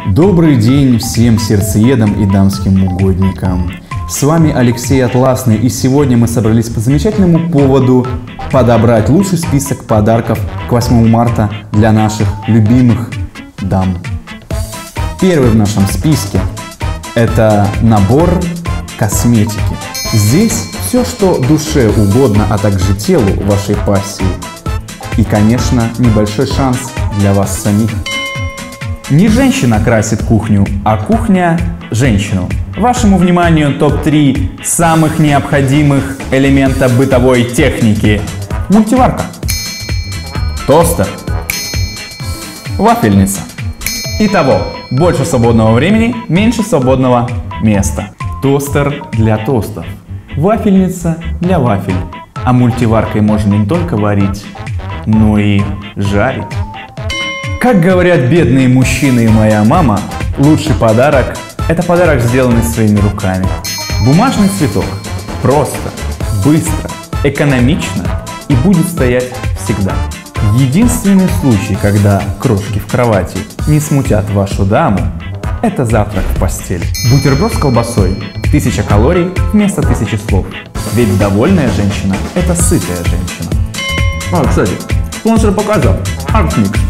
Добрый день всем сердцеедам и дамским угодникам. С вами Алексей Атласный, и сегодня мы собрались по замечательному поводу подобрать лучший список подарков к 8 марта для наших любимых дам. Первый в нашем списке – это набор косметики. Здесь все, что душе угодно, а также телу вашей пассии. И, конечно, небольшой шанс для вас самих. Не женщина красит кухню, а кухня – женщину. Вашему вниманию топ-3 самых необходимых элемента бытовой техники. Мультиварка, тостер, вафельница. Итого, больше свободного времени, меньше свободного места. Тостер для тостов, вафельница для вафель. А мультиваркой можно не только варить, но и жарить. Как говорят бедные мужчины и моя мама, лучший подарок – это подарок, сделанный своими руками. Бумажный цветок. Просто, быстро, экономично и будет стоять всегда. Единственный случай, когда крошки в кровати не смутят вашу даму – это завтрак в постели. Бутерброд с колбасой – 1000 калорий вместо 1000 слов. Ведь довольная женщина – это сытая женщина. Кстати, спонсор показа – Аркмикс.